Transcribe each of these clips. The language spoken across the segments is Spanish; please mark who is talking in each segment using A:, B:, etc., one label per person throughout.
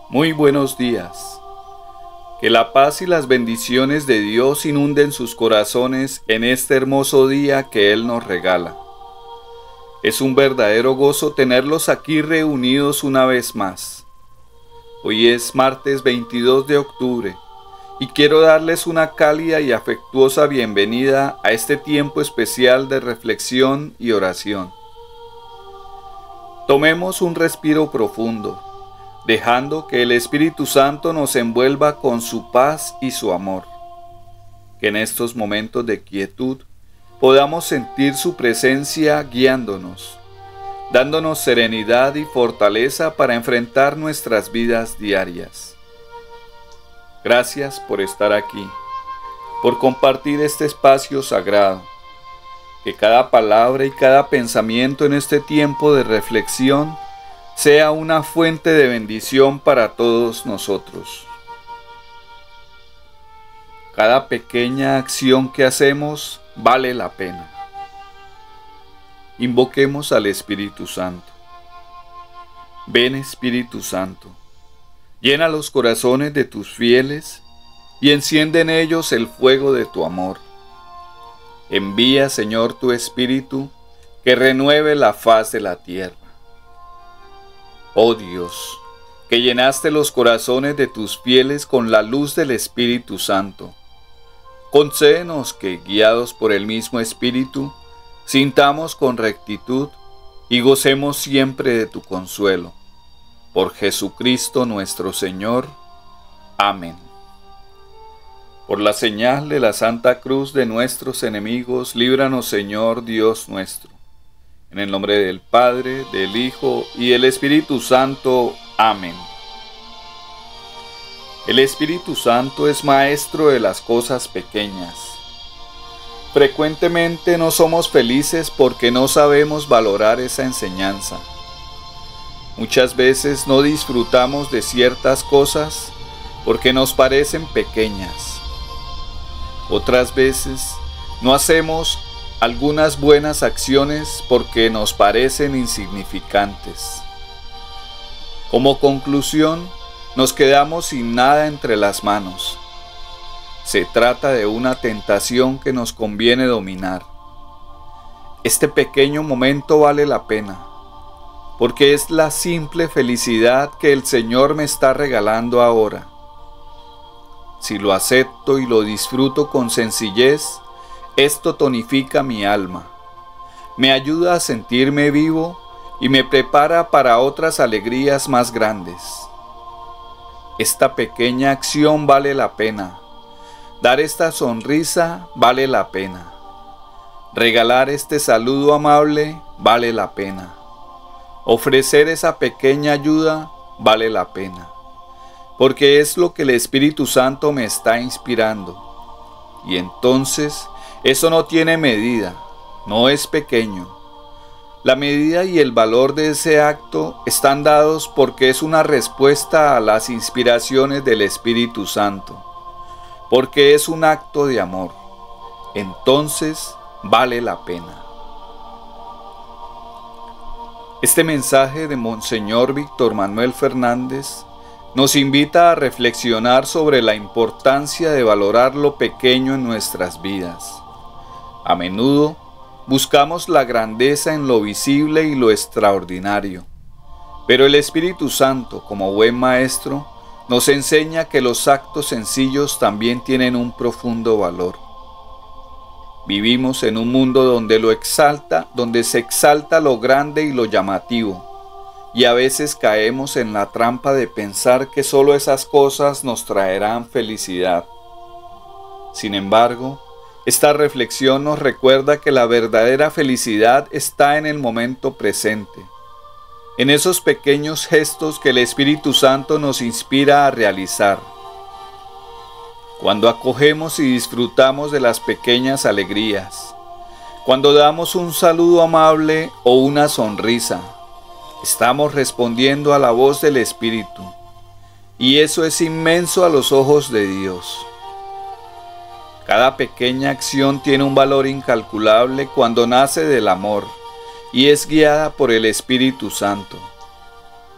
A: Muy buenos días. Que la paz y las bendiciones de Dios inunden sus corazones en este hermoso día que Él nos regala. Es un verdadero gozo tenerlos aquí reunidos una vez más. Hoy es martes 22 de octubre y quiero darles una cálida y afectuosa bienvenida a este tiempo especial de reflexión y oración. Tomemos un respiro profundo, dejando que el Espíritu Santo nos envuelva con su paz y su amor. Que en estos momentos de quietud podamos sentir su presencia guiándonos, dándonos serenidad y fortaleza para enfrentar nuestras vidas diarias. Gracias por estar aquí, por compartir este espacio sagrado. Que cada palabra y cada pensamiento en este tiempo de reflexión sea una fuente de bendición para todos nosotros. Cada pequeña acción que hacemos vale la pena. Invoquemos al Espíritu Santo. Ven, Espíritu Santo, llena los corazones de tus fieles y enciende en ellos el fuego de tu amor. Envía, Señor, tu Espíritu, que renueve la faz de la tierra. Oh Dios, que llenaste los corazones de tus fieles con la luz del Espíritu Santo, concédenos que, guiados por el mismo Espíritu, sintamos con rectitud y gocemos siempre de tu consuelo. Por Jesucristo nuestro Señor. Amén. Por la señal de la Santa Cruz de nuestros enemigos, líbranos, Señor Dios nuestro. En el nombre del Padre, del Hijo y del Espíritu Santo. Amén. El Espíritu Santo es maestro de las cosas pequeñas. Frecuentemente no somos felices porque no sabemos valorar esa enseñanza. Muchas veces no disfrutamos de ciertas cosas porque nos parecen pequeñas. Otras veces no hacemos algunas buenas acciones porque nos parecen insignificantes. Como conclusión, nos quedamos sin nada entre las manos. Se trata de una tentación que nos conviene dominar. Este pequeño momento vale la pena, porque es la simple felicidad que el Señor me está regalando ahora. Si lo acepto y lo disfruto con sencillez, esto tonifica mi alma, me ayuda a sentirme vivo y me prepara para otras alegrías más grandes. Esta pequeña acción vale la pena. Dar esta sonrisa vale la pena. Regalar este saludo amable vale la pena. Ofrecer esa pequeña ayuda vale la pena. Porque es lo que el Espíritu Santo me está inspirando. Y entonces, eso no tiene medida, no es pequeño. La medida y el valor de ese acto están dados porque es una respuesta a las inspiraciones del Espíritu Santo, porque es un acto de amor. Entonces, vale la pena. Este mensaje de Monseñor Víctor Manuel Fernández nos invita a reflexionar sobre la importancia de valorar lo pequeño en nuestras vidas. A menudo buscamos la grandeza en lo visible y lo extraordinario, pero el Espíritu Santo, como buen maestro, nos enseña que los actos sencillos también tienen un profundo valor. Vivimos en un mundo donde se exalta lo grande y lo llamativo, y a veces caemos en la trampa de pensar que solo esas cosas nos traerán felicidad. Sin embargo, esta reflexión nos recuerda que la verdadera felicidad está en el momento presente, en esos pequeños gestos que el Espíritu Santo nos inspira a realizar. Cuando acogemos y disfrutamos de las pequeñas alegrías, cuando damos un saludo amable o una sonrisa, estamos respondiendo a la voz del Espíritu, y eso es inmenso a los ojos de Dios. Cada pequeña acción tiene un valor incalculable cuando nace del amor y es guiada por el Espíritu Santo.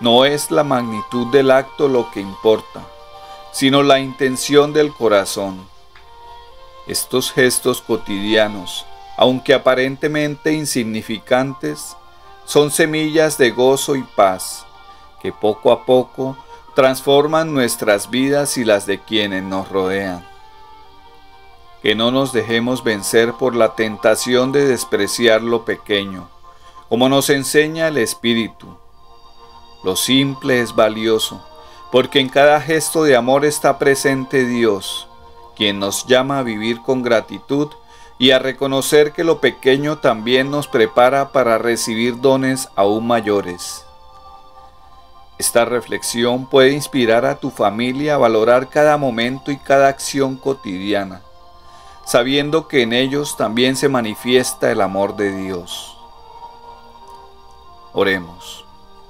A: No es la magnitud del acto lo que importa, sino la intención del corazón. Estos gestos cotidianos, aunque aparentemente insignificantes, son semillas de gozo y paz, que poco a poco transforman nuestras vidas y las de quienes nos rodean. Que no nos dejemos vencer por la tentación de despreciar lo pequeño, como nos enseña el Espíritu. Lo simple es valioso, porque en cada gesto de amor está presente Dios, quien nos llama a vivir con gratitud y a reconocer que lo pequeño también nos prepara para recibir dones aún mayores. Esta reflexión puede inspirar a tu familia a valorar cada momento y cada acción cotidiana, sabiendo que en ellos también se manifiesta el amor de Dios. Oremos.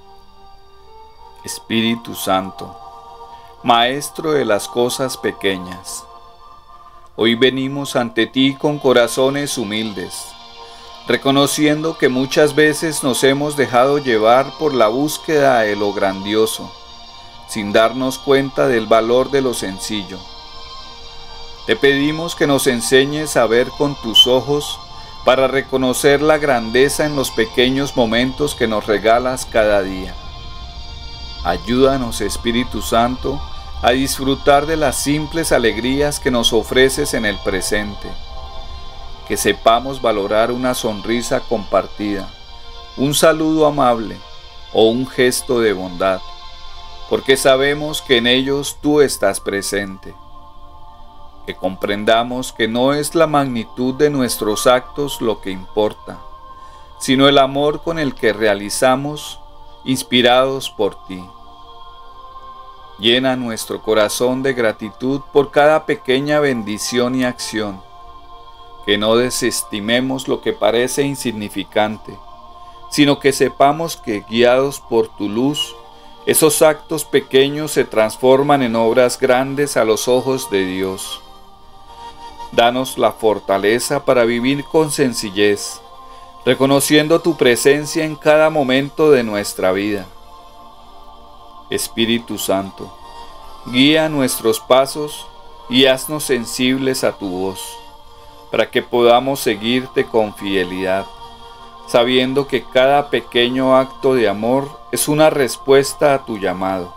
A: Espíritu Santo, Maestro de las cosas pequeñas, hoy venimos ante ti con corazones humildes, reconociendo que muchas veces nos hemos dejado llevar por la búsqueda de lo grandioso, sin darnos cuenta del valor de lo sencillo. Te pedimos que nos enseñes a ver con tus ojos para reconocer la grandeza en los pequeños momentos que nos regalas cada día. Ayúdanos, Espíritu Santo, a disfrutar de las simples alegrías que nos ofreces en el presente. Que sepamos valorar una sonrisa compartida, un saludo amable o un gesto de bondad, porque sabemos que en ellos tú estás presente. Que comprendamos que no es la magnitud de nuestros actos lo que importa, sino el amor con el que realizamos, inspirados por ti. Llena nuestro corazón de gratitud por cada pequeña bendición y acción. Que no desestimemos lo que parece insignificante, sino que sepamos que, guiados por tu luz, esos actos pequeños se transforman en obras grandes a los ojos de Dios. Danos la fortaleza para vivir con sencillez, reconociendo tu presencia en cada momento de nuestra vida. Espíritu Santo, guía nuestros pasos y haznos sensibles a tu voz, para que podamos seguirte con fidelidad, sabiendo que cada pequeño acto de amor es una respuesta a tu llamado.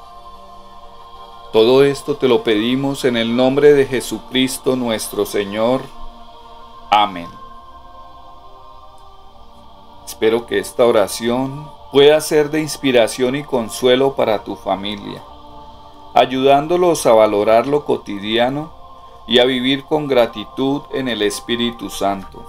A: Todo esto te lo pedimos en el nombre de Jesucristo nuestro Señor. Amén. Espero que esta oración pueda ser de inspiración y consuelo para tu familia, ayudándolos a valorar lo cotidiano y a vivir con gratitud en el Espíritu Santo.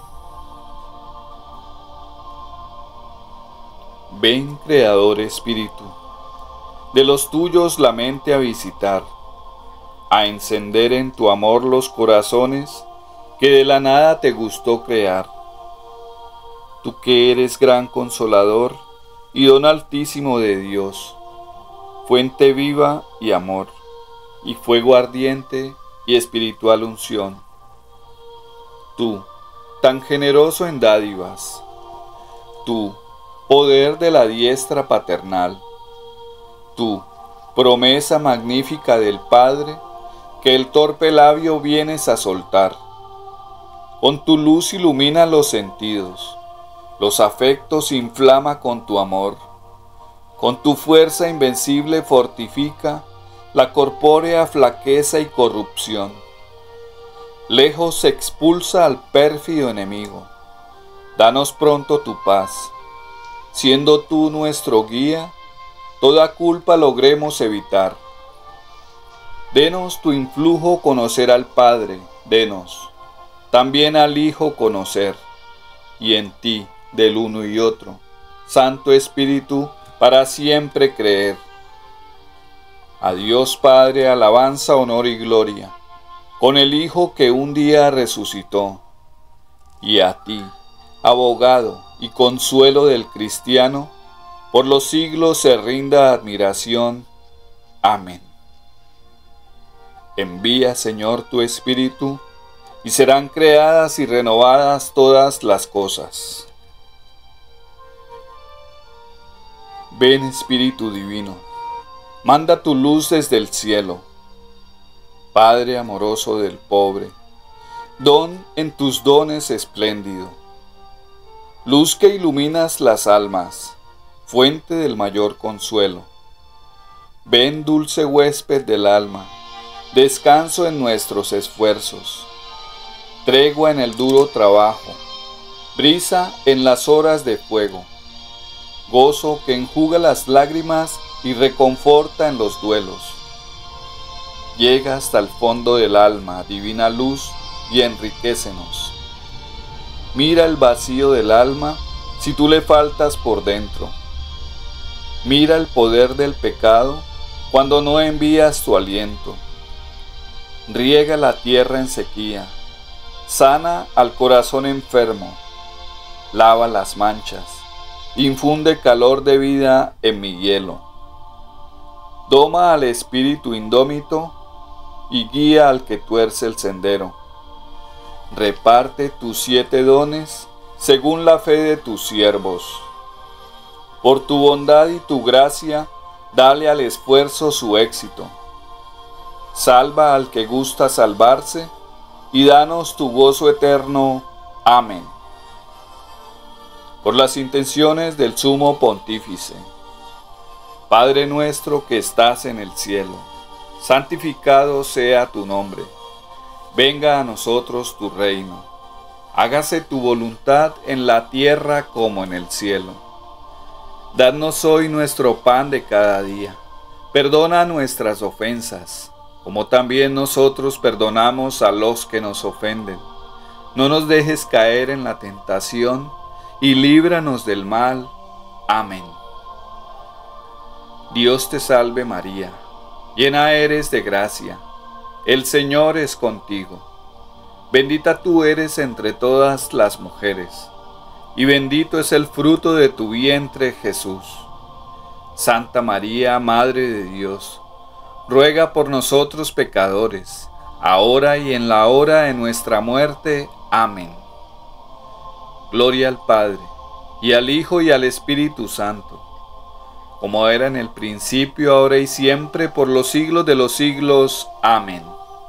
A: Ven, Creador Espíritu, de los tuyos la mente a visitar, a encender en tu amor los corazones que de la nada te gustó crear. Tú que eres gran consolador y don altísimo de Dios, fuente viva y amor, y fuego ardiente y espiritual unción. Tú, tan generoso en dádivas, tú, poder de la diestra paternal, tú, promesa magnífica del Padre, que el torpe labio vienes a soltar. Con tu luz ilumina los sentidos, los afectos inflama con tu amor, con tu fuerza invencible fortifica la corpórea flaqueza y corrupción. Lejos se expulsa al pérfido enemigo. Danos pronto tu paz. Siendo tú nuestro guía, toda culpa logremos evitar. Denos tu influjo conocer al Padre, denos también al Hijo conocer, y en ti, del uno y otro, Santo Espíritu, para siempre creer. A Dios Padre alabanza, honor y gloria, con el Hijo que un día resucitó, y a ti, abogado y consuelo del cristiano, por los siglos se rinda admiración. Amén. Envía, Señor, tu Espíritu, y serán creadas y renovadas todas las cosas. Ven Espíritu Divino, manda tu luz desde el cielo. Padre amoroso del pobre, don en tus dones espléndido. Luz que iluminas las almas, fuente del mayor consuelo. Ven dulce huésped del alma, descanso en nuestros esfuerzos, tregua en el duro trabajo, brisa en las horas de fuego, gozo que enjuga las lágrimas y reconforta en los duelos. Llega hasta el fondo del alma, divina luz, y enriquécenos. Mira el vacío del alma si tú le faltas por dentro. Mira el poder del pecado cuando no envías tu aliento. Riega la tierra en sequía, sana al corazón enfermo, lava las manchas, infunde calor de vida en mi hielo. Doma al espíritu indómito y guía al que tuerce el sendero. Reparte tus 7 dones según la fe de tus siervos. Por tu bondad y tu gracia, dale al esfuerzo su éxito. Salva al que gusta salvarse y danos tu gozo eterno. Amén. Por las intenciones del Sumo Pontífice. Padre nuestro que estás en el cielo, santificado sea tu nombre. Venga a nosotros tu reino. Hágase tu voluntad en la tierra como en el cielo. Danos hoy nuestro pan de cada día. Perdona nuestras ofensas, como también nosotros perdonamos a los que nos ofenden. No nos dejes caer en la tentación, y líbranos del mal. Amén. Dios te salve María, llena eres de gracia. El Señor es contigo. Bendita tú eres entre todas las mujeres, y bendito es el fruto de tu vientre, Jesús. Santa María, Madre de Dios, ruega por nosotros pecadores, ahora y en la hora de nuestra muerte. Amén. Gloria al Padre, y al Hijo, y al Espíritu Santo, como era en el principio, ahora y siempre, por los siglos de los siglos. Amén.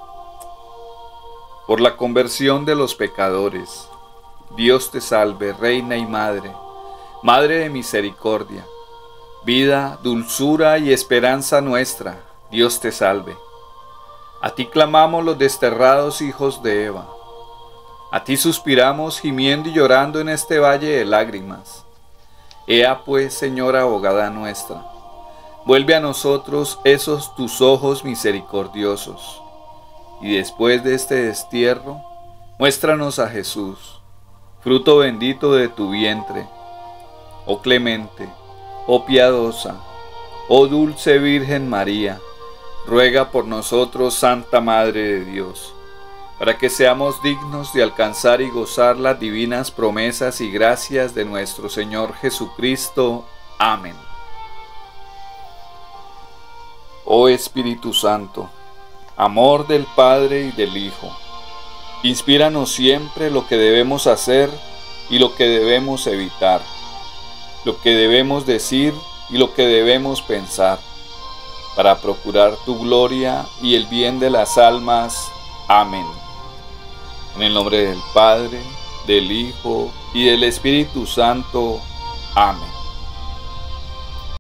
A: Por la conversión de los pecadores, Dios te salve, Reina y Madre, Madre de misericordia, vida, dulzura y esperanza nuestra, Dios te salve. A ti clamamos los desterrados hijos de Eva, a ti suspiramos gimiendo y llorando en este valle de lágrimas. Ea pues, Señora abogada nuestra, vuelve a nosotros esos tus ojos misericordiosos, y después de este destierro, muéstranos a Jesús, fruto bendito de tu vientre. Oh clemente, oh piadosa, oh dulce Virgen María, ruega por nosotros, Santa Madre de Dios, para que seamos dignos de alcanzar y gozar las divinas promesas y gracias de nuestro Señor Jesucristo. Amén. Oh Espíritu Santo, amor del Padre y del Hijo, inspíranos siempre lo que debemos hacer y lo que debemos evitar, lo que debemos decir y lo que debemos pensar, para procurar tu gloria y el bien de las almas. Amén. En el nombre del Padre, del Hijo y del Espíritu Santo. Amén.